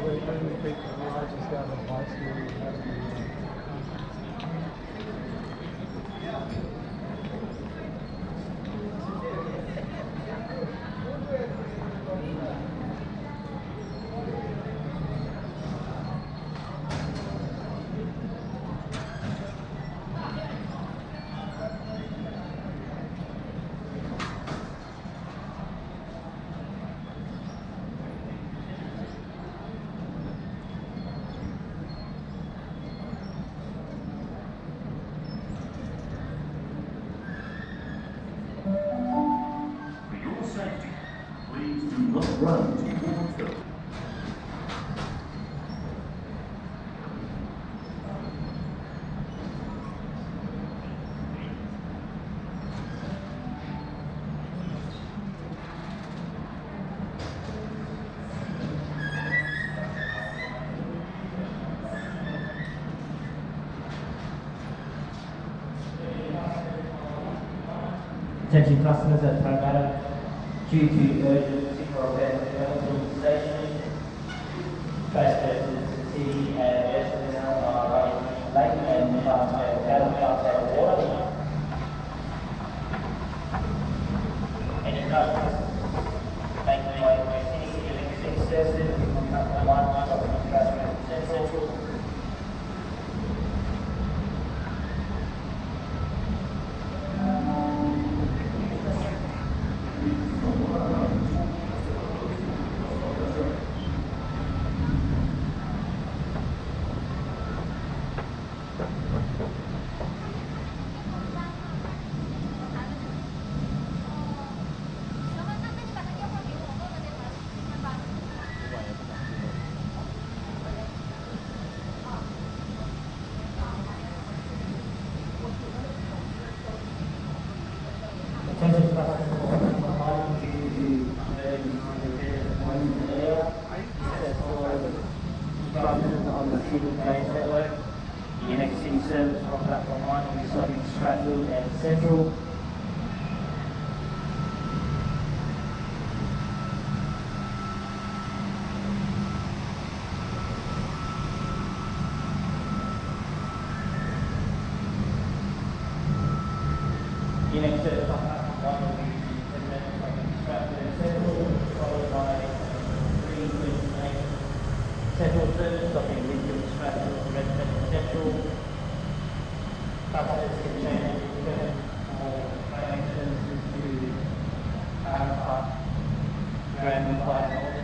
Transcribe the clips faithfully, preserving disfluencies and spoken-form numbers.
we're doing the big largest ever bicycle. Run towards them. Attention customers at Parramatta, due to urgent signal event development station, transporters to the city and Westmead are running late and outside outside water. Any customers making their way to Sydney using six services, you can come to one shopping transport central. On the Sydney network, the next city service from platform one will be stopping Granville and Central. The next service on platform one will be ten minutes from Granville and Central, followed by three twenty-eight Central service stopping Leppington, Stratford, Redmond and Central. Customers can change different train services to Parramatta, Granville, Northern.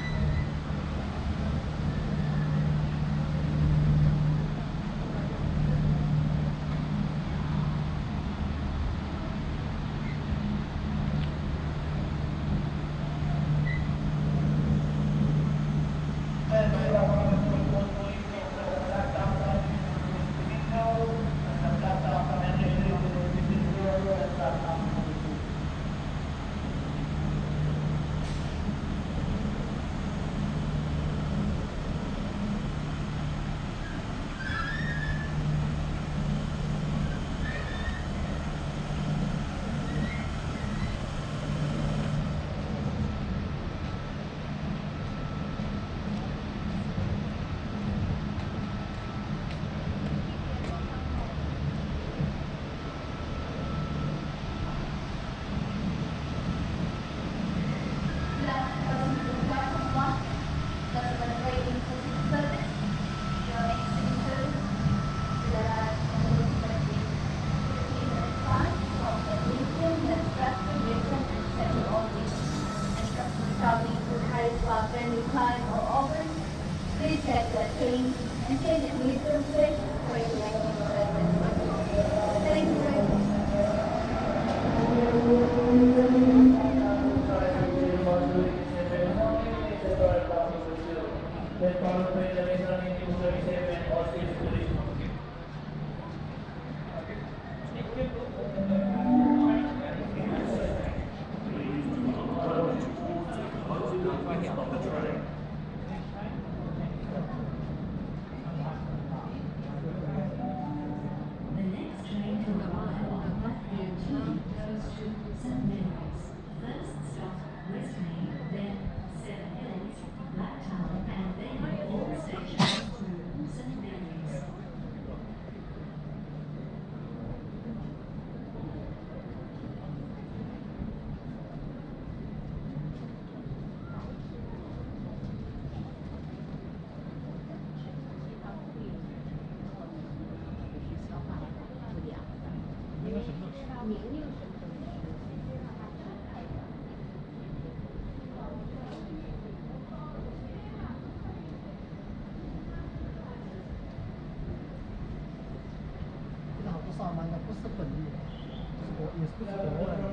Please check the change and change it to your switch for your next service. Thank you very much. First stop, Westmead, then Seven Hills, Blacktown, and then 上班的不是本地的，就是国也是不是国外的。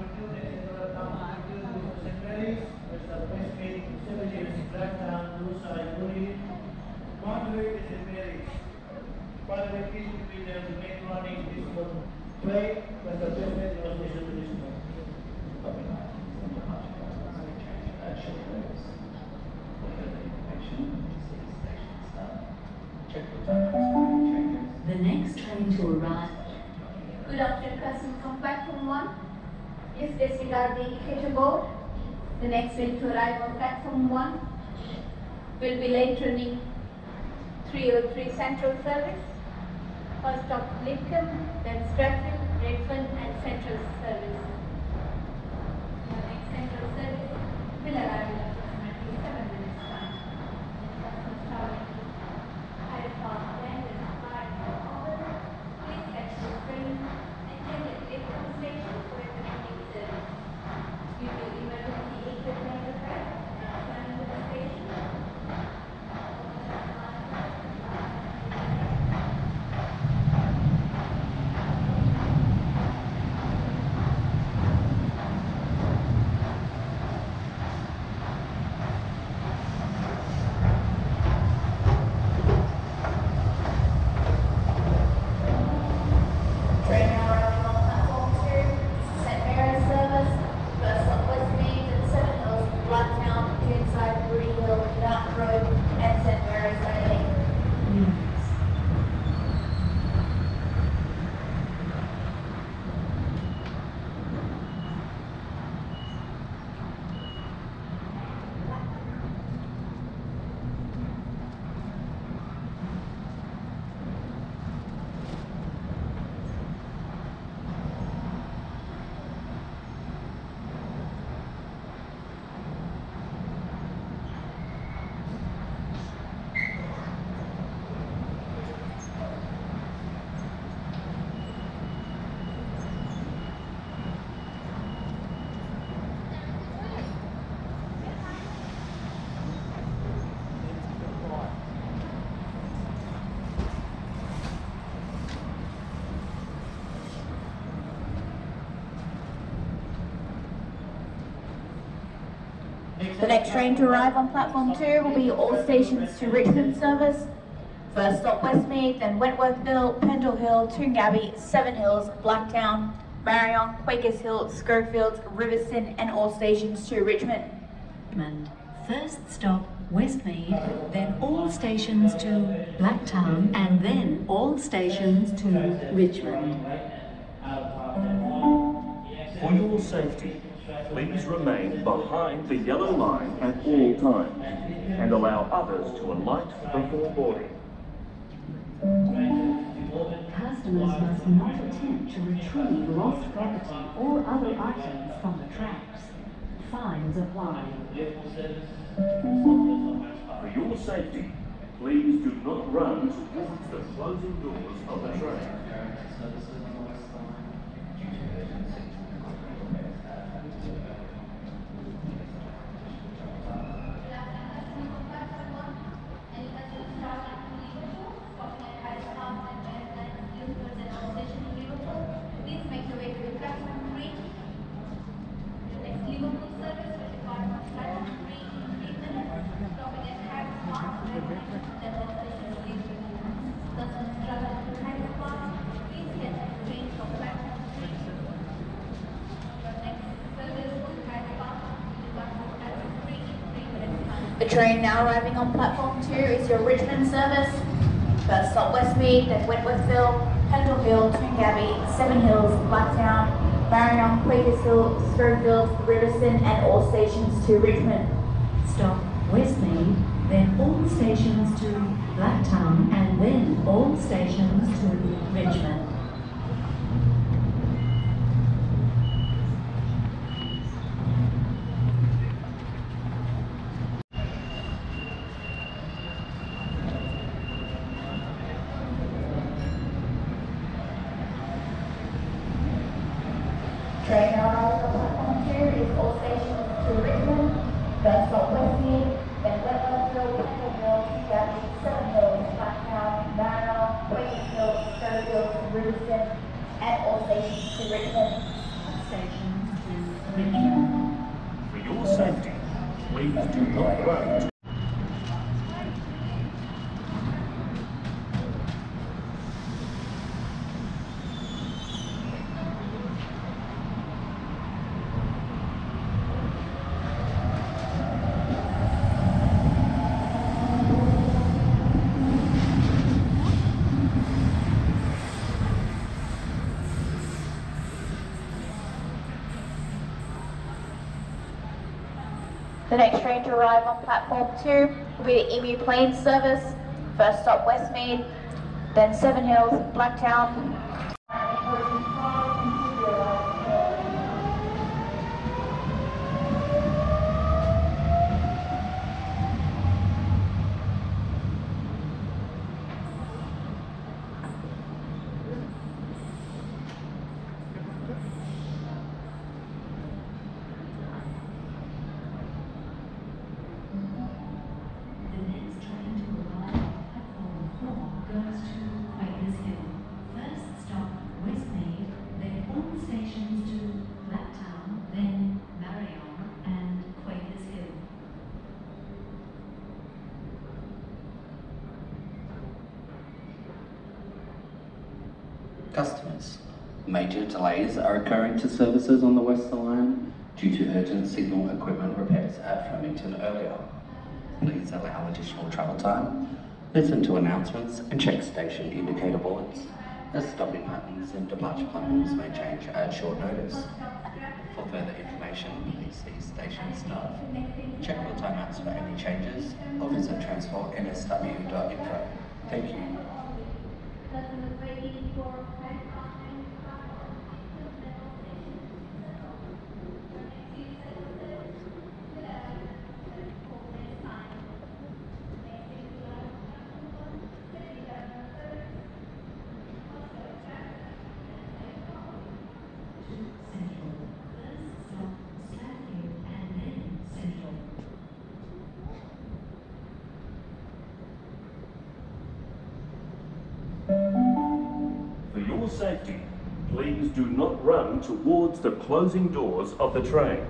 The next train to arrive. Good afternoon, customers from platform one. Yes, disregard the indicator board. The next train to arrive on platform one will be late running three oh three Central service. First stop Leppington, then Granville, Redfern and Central service. The next Central service will arrive in approximately seven minutes time. Customers traveling to Hyde Park Land and Hyde Park Harbour, please catch the train and take it to Leppington station for the morning service. Due to emergency equipment repair, returning to the station. Train now arriving on platform two, Saint Mary's service, first stop Westmead and Seven Hills, Blacktown, Toonside, Woody Hill, Mountain Road, and Saint Mary's Daily. The next train to arrive on platform two will be all stations to Richmond service. First stop Westmead, then Wentworthville, Pendle Hill, Toongabbie, Seven Hills, Blacktown, Marion, Quakers Hill, Schofields, Riverston and all stations to Richmond. First stop Westmead, then all stations to Blacktown, and then all stations to Richmond. For your safety, please remain behind the yellow line at all times and allow others to alight before boarding. Customers must not attempt to retrieve lost property or other items from the tracks. Fines apply. For your safety, please do not run towards the closing doors of the train. Please make your way to the platform three. The next Liverpool service will depart from platform three in three minutes, stopping at Hyde Park, Redfern, then all stations Liverpool. Customers traveling to Hyde Park, please get the train from platform three. The next service to Hyde Park will depart from platform three in three minutes time. The train now arriving on platform two is your Richmond service. First stop Westmead, then Wentworthville, Pendle Hill, Toongabbie, Seven Hills, Blacktown, Marion, Quakers Hill, Schofields, Riverston and all stations to Richmond. Stop Westmead, then all stations to Blacktown, and then all stations to Richmond. Train now arrives on platform two is all stations to Richmond. First stop Westmead, then Wentworthville, Pendle Hill, Toongabbie, Seven Hills, Blacktown, Marion, Quakers Hill, Granville to Riverside and all stations to Richmond. Stations to Richmond. For your safety, please do not run to The next train to arrive on platform two will be the Emu Plains service. First stop Westmead, then Seven Hills, Blacktown. Customers, major delays are occurring to services on the Western Line due to urgent signal equipment repairs at Flemington earlier. Please allow additional travel time, listen to announcements and check station indicator boards, as stopping patterns and departure plans may change at short notice. For further information, please see station staff. Check your timeouts for any changes or visit transport n s w dot info. Thank you. For your safety, please do not run towards the closing doors of the train.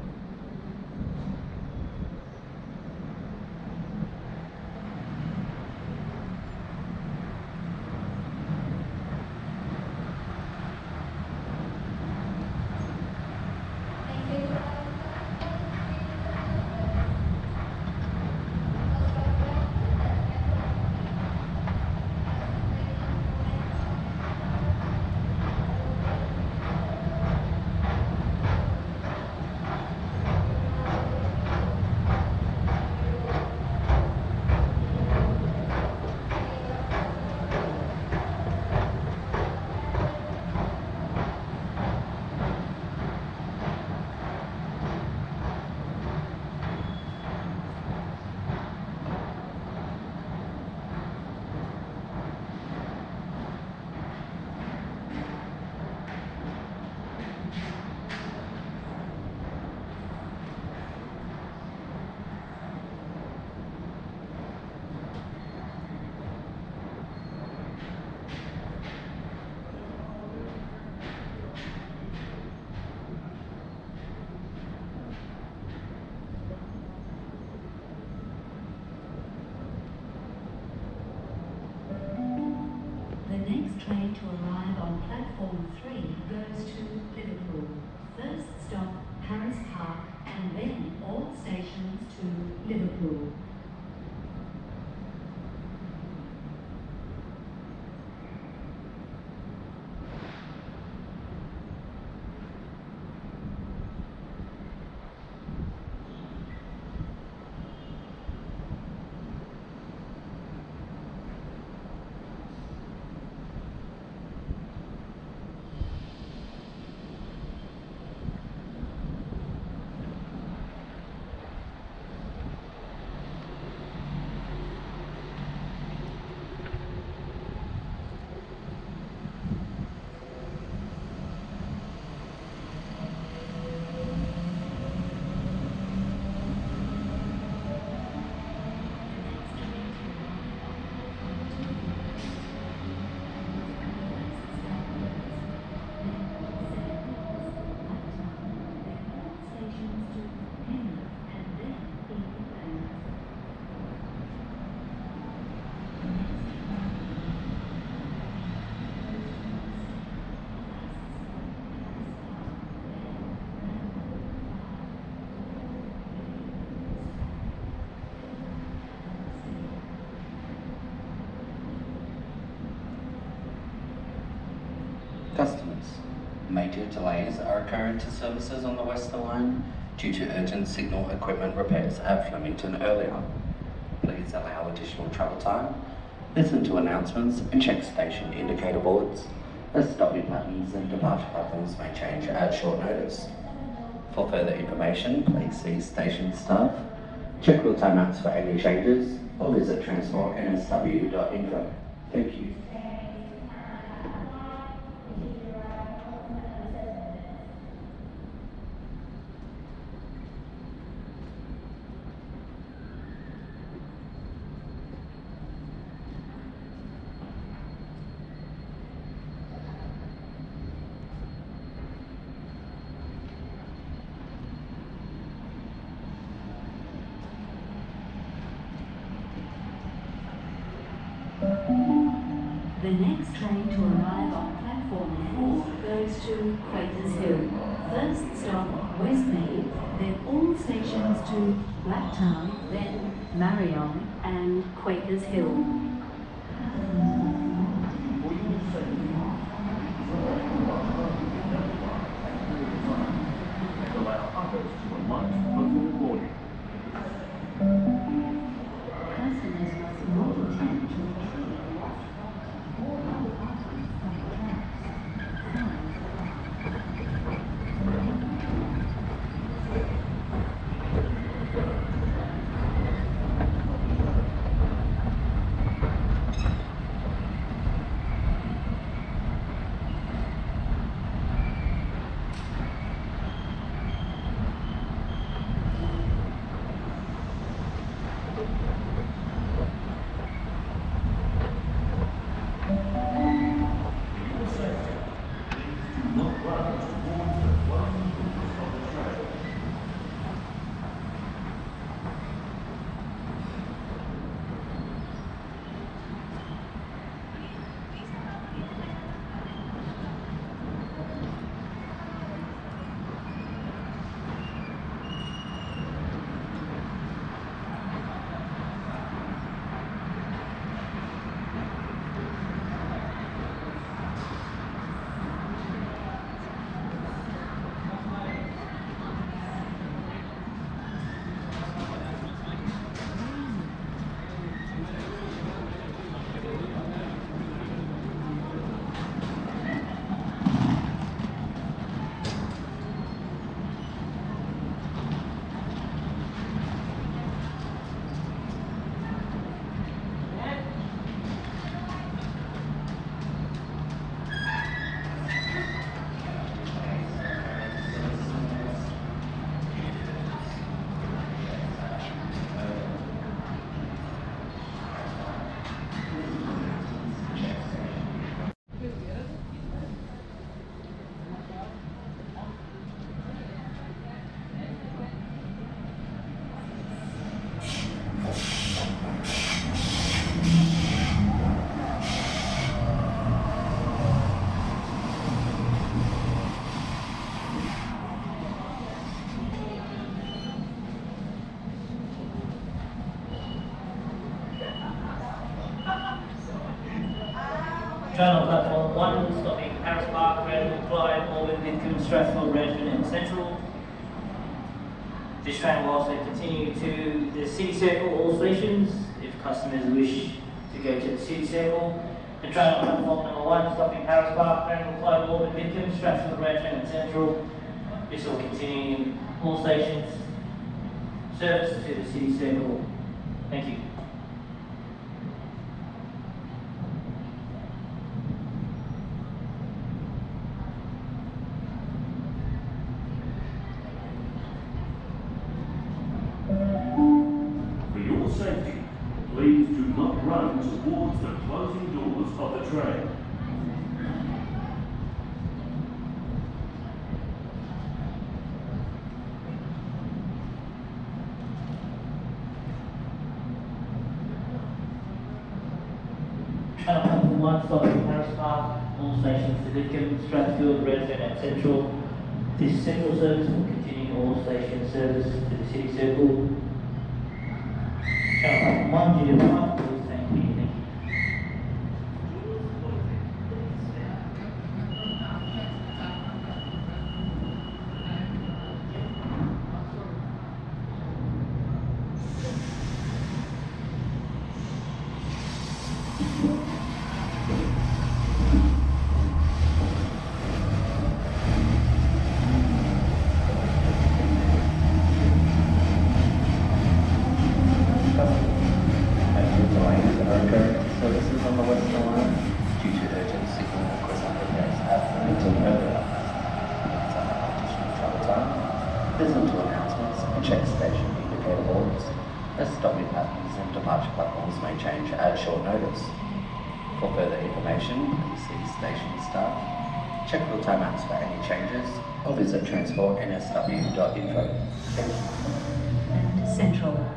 Train to arrive on platform three goes to Liverpool. First stop Paris Park and then all stations to Liverpool. customers. Major delays are occurring to services on the Western Line due to urgent signal equipment repairs at Flemington earlier. Please allow additional travel time, listen to announcements and check station indicator boards, as stopping patterns and departure patterns may change at short notice. For further information, please see station staff, check real timeouts for any changes, or visit transport n s w dot info. Thank you. The next train to arrive on platform four goes to Quakers Hill. First stop, Westmead, then all stations to Blacktown, then Marion and Quakers Hill. Allow others to alight before boarding. Customers must not attempt to Train on platform one, stopping Harris Park, Granville, Clyde, Auburn, Lidcombe, Strathfield, Redfern and Central. This train will also continue to the City Circle, all stations, if customers wish to go to the City Circle. The train on platform number one, stopping Harris Park, Granville, Clyde, Auburn, Lidcombe, Strathfield, Redfern and Central. This will continue in all stations, service to the City Circle. Thank you. For your safety, please do not run towards the closing doors of the train. Train platform one, stopping Harris Park, all stations to Lidcombe, Strathfield, Redfern and Central. This central service will continue all station service to the City Circle. Train platform one, due to time, please thank you. Thank you. Listen to announcements and check station indicator boards, as stopping patterns and departure platforms may change at short notice. For further information, please see station staff, check real-time maps for any changes, or visit transport n s w dot info. Thank you. And Central.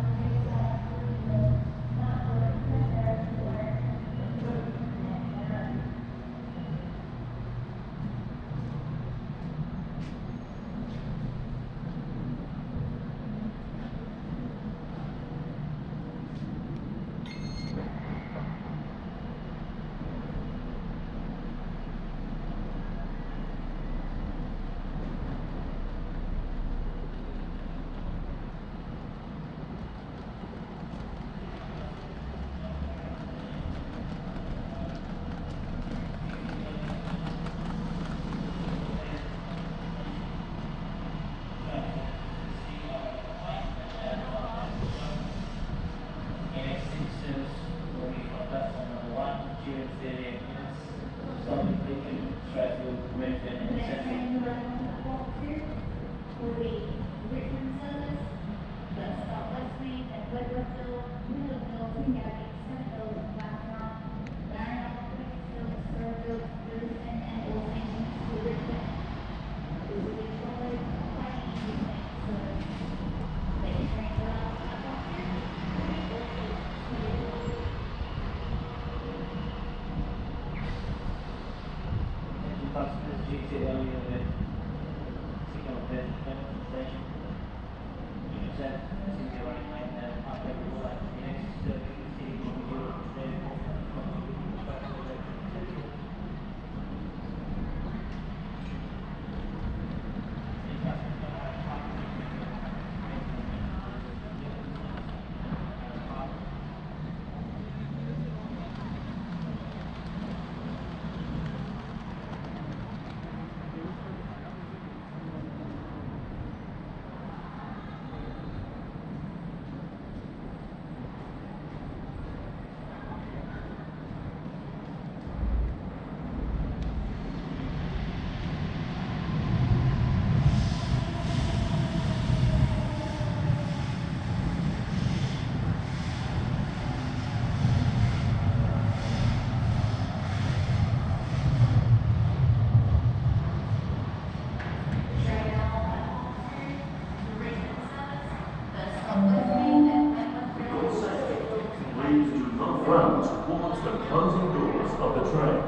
Towards the closing doors of the train.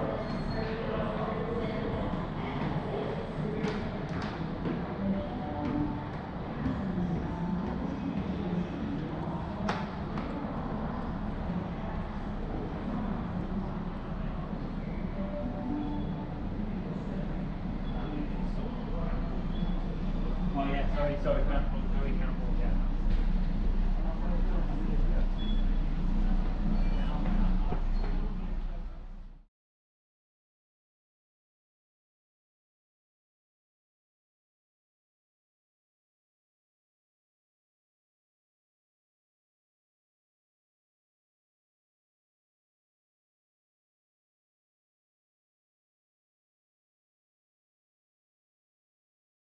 Oh yeah, sorry, sorry, man.